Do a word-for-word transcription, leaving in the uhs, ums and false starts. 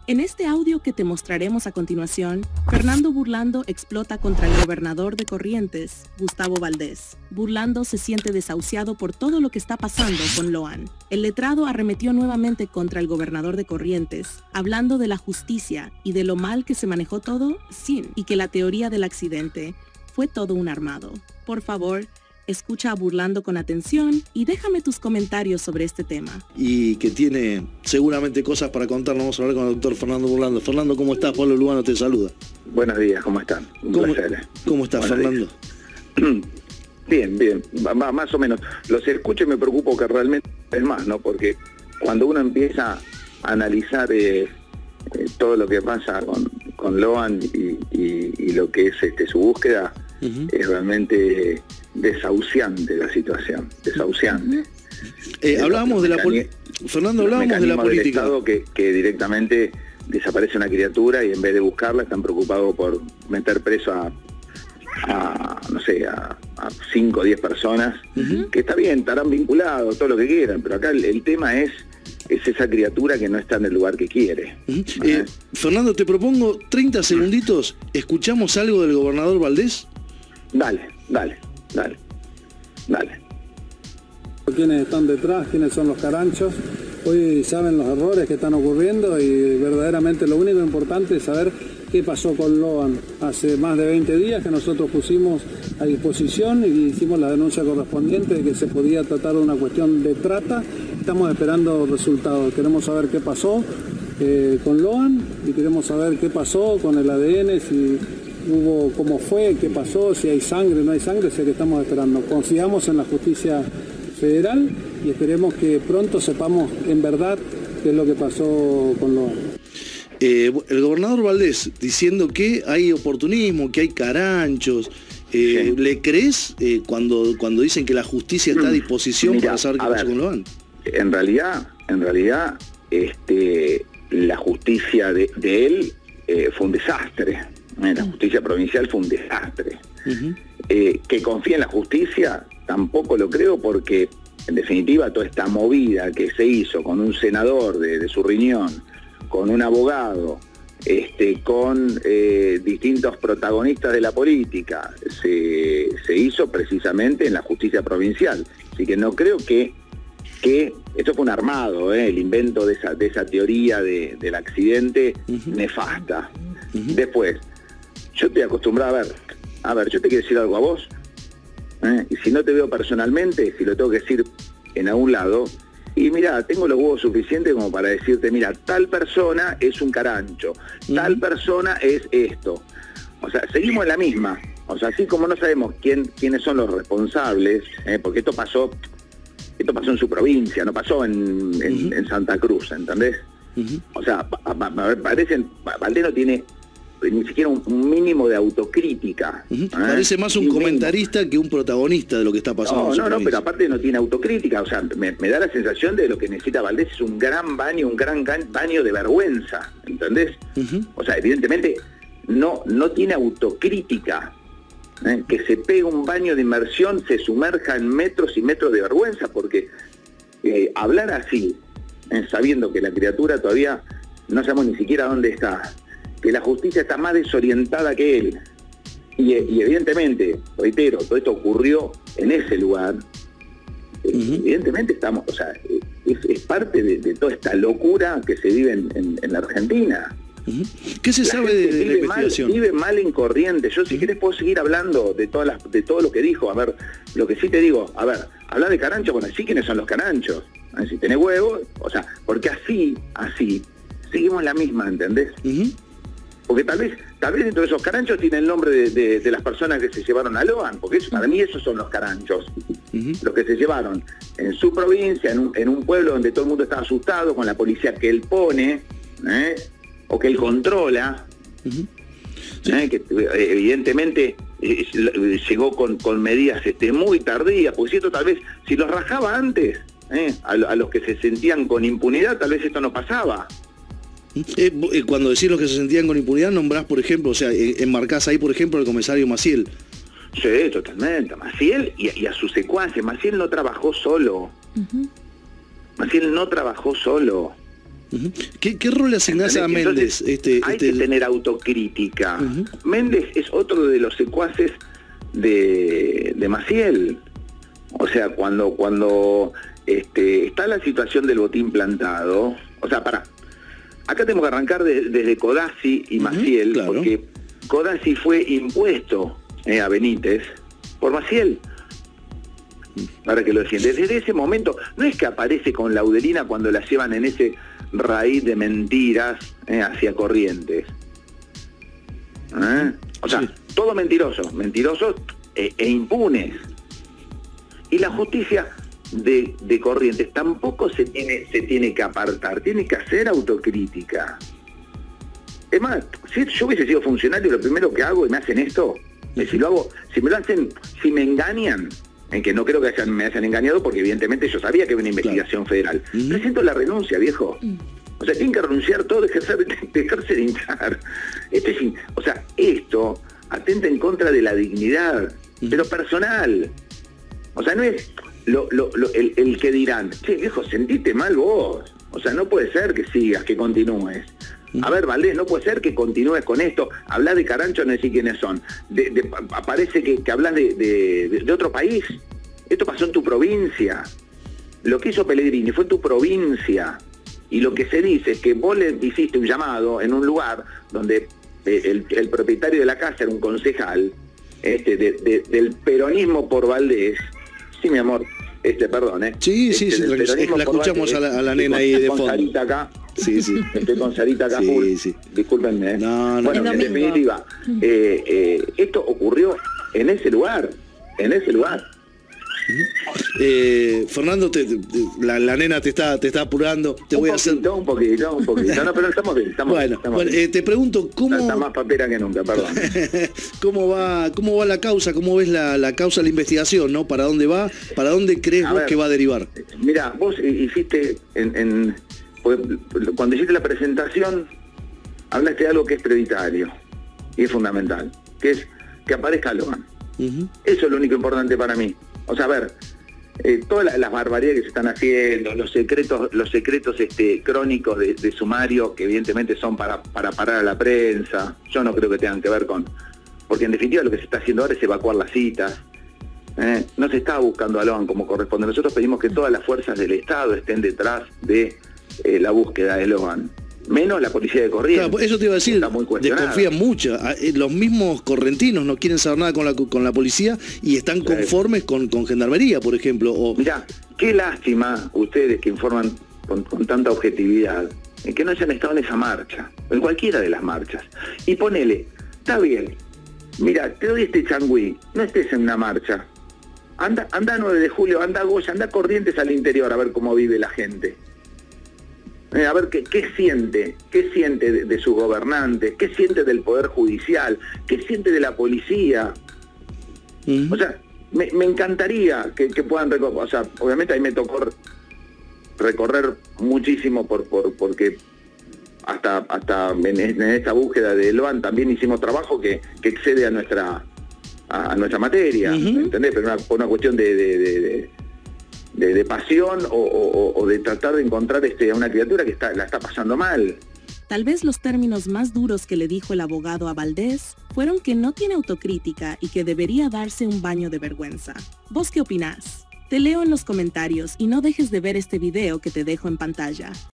En este audio que te mostraremos a continuación, Fernando Burlando explota contra el gobernador de Corrientes, Gustavo Valdés. Burlando se siente desahuciado por todo lo que está pasando con Loan. El letrado arremetió nuevamente contra el gobernador de Corrientes, hablando de la justicia y de lo mal que se manejó todo sin, y que la teoría del accidente fue todo un armado. Por favor, escucha a Burlando con atención y déjame tus comentarios sobre este tema. Y que tiene seguramente cosas para contarnos. Vamos a hablar con el doctor Fernando Burlando. Fernando, ¿cómo estás? Pablo Lugano te saluda. Buenos días, ¿cómo están? Un ¿Cómo, placer. ¿Cómo estás, Buenos Fernando? Días. Bien, bien, M más o menos. Los escucho y me preocupo que realmente es más, ¿no? Porque cuando uno empieza a analizar eh, eh, todo lo que pasa con, con Loan y, y, y lo que es este, su búsqueda, uh-huh. es realmente desahuciante la situación, desahuciante. Eh, hablábamos de la política. Fernando, hablábamos de la política. Del Estado que, que directamente desaparece una criatura y en vez de buscarla están preocupados por meter preso a, a no sé, a, a cinco o diez personas, uh-huh. que está bien, estarán vinculados, todo lo que quieran, pero acá el, el tema es, es esa criatura que no está en el lugar que quiere. Uh-huh. eh, Fernando, te propongo treinta segunditos, ¿escuchamos algo del gobernador Valdés? Dale, dale. Dale, dale. ¿Quiénes están detrás? ¿Quiénes son los caranchos? Hoy saben los errores que están ocurriendo y verdaderamente lo único importante es saber qué pasó con Loan. Hace más de veinte días que nosotros pusimos a disposición y hicimos la denuncia correspondiente de que se podía tratar de una cuestión de trata. Estamos esperando resultados. Queremos saber qué pasó eh, con Loan y queremos saber qué pasó con el A D N, si hubo, cómo fue, qué pasó, si hay sangre, no hay sangre, sé que estamos esperando. Confiamos en la justicia federal y esperemos que pronto sepamos en verdad qué es lo que pasó con Loan. Eh, el gobernador Valdés diciendo que hay oportunismo, que hay caranchos. Eh, sí. ¿Le crees eh, cuando, cuando dicen que la justicia está a disposición Mira, para saber qué pasó con Loan? En realidad, en realidad, este, la justicia de, de él eh, fue un desastre. La justicia provincial fue un desastre. Uh-huh. eh, que confía en la justicia, tampoco lo creo, porque en definitiva toda esta movida que se hizo con un senador de, de su riñón, con un abogado, este, con eh, distintos protagonistas de la política, se, se hizo precisamente en la justicia provincial. Así que no creo que, que esto fue un armado, eh, el invento de esa, de esa teoría de, del accidente uh-huh. nefasta. Uh-huh. Después, yo estoy acostumbrado a ver, a ver, yo te quiero decir algo a vos, ¿eh? Y si no te veo personalmente, si lo tengo que decir en algún lado, y mira, tengo los huevos suficientes como para decirte, mira, tal persona es un carancho, uh-huh. tal persona es esto. O sea, seguimos en la misma. O sea, así como no sabemos quién, quiénes son los responsables, ¿eh? Porque esto pasó, esto pasó en su provincia, no pasó en, en, uh-huh. en Santa Cruz, ¿entendés? Uh-huh. O sea, parecen, Valdés no tiene ni siquiera un, un mínimo de autocrítica. Uh-huh. ¿eh? Parece más un comentarista mínimo. que un protagonista de lo que está pasando. No, no, no, pero aparte no tiene autocrítica. O sea, me, me da la sensación de lo que necesita Valdés es un gran baño, un gran baño de vergüenza, ¿entendés? Uh-huh. O sea, evidentemente no, no tiene autocrítica. ¿eh? Que se pegue un baño de inmersión, se sumerja en metros y metros de vergüenza, porque eh, hablar así, eh, sabiendo que la criatura todavía no sabemos ni siquiera dónde está, que la justicia está más desorientada que él. Y, y evidentemente, reitero, todo esto ocurrió en ese lugar. Uh-huh. Evidentemente estamos, o sea, es, es parte de, de toda esta locura que se vive en, en, en la Argentina. Uh-huh. ¿Qué se la sabe de, de la investigación? Mal, vive mal en Corrientes. Yo si uh-huh. querés puedo seguir hablando de todas las, de todo lo que dijo. A ver, lo que sí te digo, a ver, hablar de caranchos, bueno, sí, ¿quiénes son los caranchos? A ver, si tenés huevos, o sea, porque así, así, seguimos la misma, ¿entendés? Uh-huh. Porque tal vez, tal vez dentro de esos caranchos tiene el nombre de, de, de las personas que se llevaron a Loan, porque eso, para mí esos son los caranchos, uh-huh. los que se llevaron en su provincia, en un, en un pueblo donde todo el mundo está asustado con la policía que él pone, ¿eh? o que él controla, uh-huh. sí. ¿eh? que evidentemente eh, llegó con, con medidas este, muy tardías, porque si esto tal vez, si los rajaba antes, ¿eh? a, a los que se sentían con impunidad, tal vez esto no pasaba. Eh, eh, cuando decís los que se sentían con impunidad, nombrás, por ejemplo, o sea, eh, enmarcás ahí, por ejemplo, al comisario Maciel. Sí, totalmente. Maciel y, y a sus secuaces. Maciel no trabajó solo. Uh-huh. Maciel no trabajó solo. Uh-huh. ¿Qué, ¿Qué rol le asignás a Méndez? Entonces, este, hay este... que tener autocrítica. Uh-huh. Méndez es otro de los secuaces de, de Maciel. O sea, cuando, cuando este, está la situación del botín plantado, o sea, para, acá tenemos que arrancar de, desde Codazzi y Maciel, uh-huh, claro. Porque Codazzi fue impuesto eh, a Benítez por Maciel, para que lo defiende. Desde ese momento, no es que aparece con Laudelina cuando la llevan en ese raíz de mentiras eh, hacia Corrientes. ¿Eh? O sea, sí. Todo mentiroso, mentirosos e, e impunes. Y la justicia de, de Corrientes tampoco se tiene, se tiene que apartar, tiene que hacer autocrítica. Es más, si yo hubiese sido funcionario, lo primero que hago y me hacen esto, es si lo hago, si me lo hacen, si me engañan, en que no creo que hayan, me hayan engañado, porque evidentemente yo sabía que había una investigación claro. federal. Uh-huh. Presento la renuncia, viejo. Uh-huh. O sea, tienen que renunciar todo, ejercer, dejarse de hinchar. Esto es, o sea, esto atenta en contra de la dignidad, uh-huh. pero personal. O sea, no es lo, lo, lo, el, el que dirán, che, viejo, sentiste mal vos. O sea, no puede ser que sigas, que continúes. A ver, Valdés, no puede ser que continúes con esto. Hablas de Carancho, no decís quiénes son. De, de, aparece que, que hablas de, de, de, de otro país. Esto pasó en tu provincia. Lo que hizo Pellegrini fue en tu provincia. Y lo que se dice es que vos le hiciste un llamado en un lugar donde el, el propietario de la casa era un concejal este, de, de, del peronismo por Valdés. Sí, mi amor. Este, perdón, ¿eh? Sí, este, sí, sí, la, la escuchamos a la, a la nena ahí de fondo. Sarita acá. Sí, sí. Estoy con Sarita acá. Sí, sí. Discúlpenme. ¿eh? No, no, bueno, no, en definitiva, eh, eh, esto ocurrió en ese lugar, en ese lugar. Eh, Fernando, te, te, la, la nena te está, te está apurando. Te un voy poquito, a hacer un poquito, un poquito. No, pero estamos bien. Estamos bueno, bien, estamos bueno bien. Eh, te pregunto cómo. Está más papera que nunca, perdón. ¿Cómo va, cómo va la causa? ¿Cómo ves la, la causa, la investigación, no? ¿Para dónde va? ¿Para dónde crees a vos ver, que va a derivar? Mira, vos hiciste en, en cuando hiciste la presentación, hablaste de algo que es prioritario y es fundamental, que es que aparezca Logan. Uh-huh. Eso es lo único importante para mí. O sea, a ver, eh, todas las, las barbaridades que se están haciendo, los secretos, los secretos este, crónicos de, de sumario, que evidentemente son para, para parar a la prensa, yo no creo que tengan que ver con... Porque en definitiva lo que se está haciendo ahora es evacuar las citas. Eh, no se está buscando a Logan como corresponde. Nosotros pedimos que todas las fuerzas del Estado estén detrás de eh, la búsqueda de Logan. Menos la policía de Corrientes. Claro, eso te iba a decir, desconfían mucho. Los mismos correntinos no quieren saber nada con la, con la policía y están conformes con, con Gendarmería, por ejemplo. O... Mirá, qué lástima ustedes que informan con, con tanta objetividad, que no hayan estado en esa marcha, en cualquiera de las marchas. Y ponele, está bien, mira, te doy este changüí, no estés en una marcha. Anda, anda nueve de julio, anda Goya, anda Corrientes al interior a ver cómo vive la gente. A ver qué, qué siente, qué siente de, de sus gobernantes, qué siente del Poder Judicial, qué siente de la policía. Uh-huh. O sea, me, me encantaría que, que puedan recorrer, o sea, obviamente ahí me tocó recorrer muchísimo por, por porque hasta hasta en, en esta búsqueda de Logan también hicimos trabajo que, que excede a nuestra a, a nuestra materia, uh-huh. ¿entendés? Pero una, por una cuestión de, de, de, de De, de pasión o, o, o de tratar de encontrar este, a una criatura que está, la está pasando mal. Tal vez los términos más duros que le dijo el abogado a Valdés fueron que no tiene autocrítica y que debería darse un baño de vergüenza. ¿Vos qué opinás? Te leo en los comentarios y no dejes de ver este video que te dejo en pantalla.